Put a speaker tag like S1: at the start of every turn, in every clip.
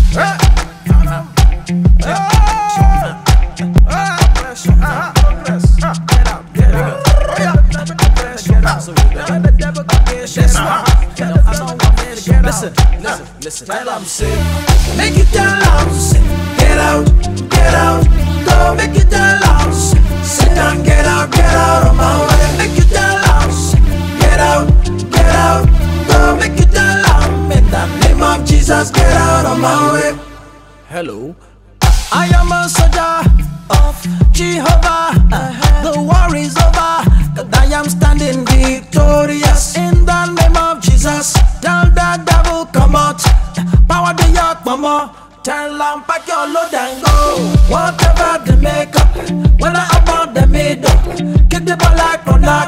S1: Listen, tell them say, make it tell them say, get out, go make it tell them say, sit down, get out of my way, make it tell them say, get out, go make it tell them, in the name of Jesus, get out of my way. Hello, I am a soldier of Jehovah, the war is over, cause I am standing victorious, in the name of Jesus, tell the devil come out. Power the yak mama, tell them pack your load and go. Whatever they make up, when I about the middle, kick the ball like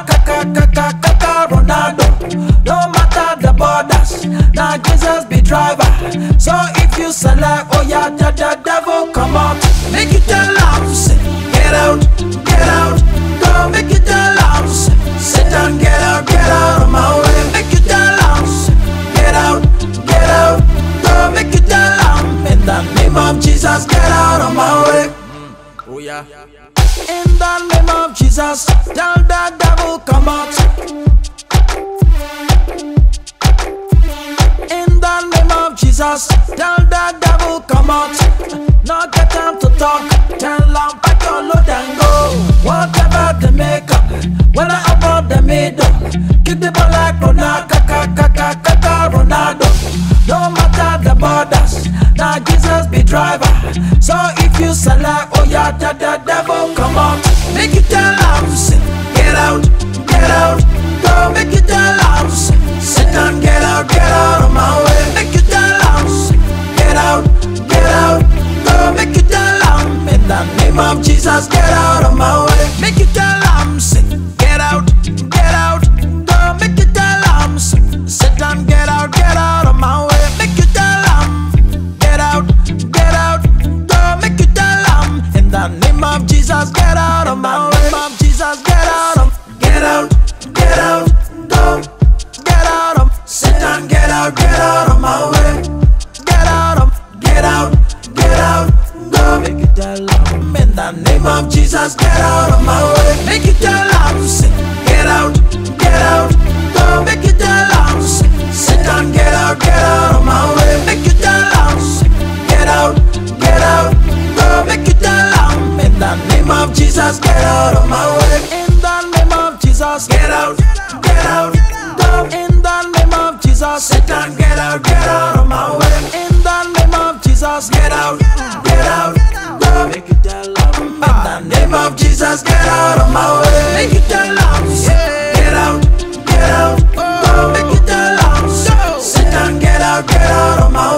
S1: Ronaldo. No matter the borders, now Jesus be driver. So if you select, oh yeah, the devil come out. Make it tell them, say, get out, go make it tell them, say, sit down, get out of my way. Make it tell them, say, get out. Make it tell them, in the name of Jesus, get out of my way. Oh yeah. In the name of Jesus, tell the devil come out. In the name of Jesus, tell the devil come out. Not get time to talk, tell them pack your load and go. Whatever they make up, when I about the middle, kick the ball like Ronaldo. No matter the borders, now Jesus be driver. So if you select, oh yeah, the devil come out. Make it tell them, say, get out, go make it tell them, say, sit down, get out of my way. Make it tell them, say, get out, go make it tell them, in the name of Jesus, get out of my way. Make it tell them, say, get out, go make it tell them, say, sit down, get out of my way. Make you tell them, get out, go make you tell them, in the name of Jesus, get out of my way. Name of Jesus, get out, go, get out, sit down, get out of my way. Get out, go make you tell them, in the name of Jesus, get out of my way. Make you tell them, say, get out, go make you tell them, say, sit down, get out of my way. Make you tell them, say, get out, go make you tell them, in the name of Jesus, get out of my way. In the name of Jesus, get out, go. In the name of Jesus, sit down, get out of my way. In the name of Jesus, get out, go make you tell them, in the name of Jesus, get out of my way. Make you tell them, say, get out, go make you tell them, sit down, get out of my way.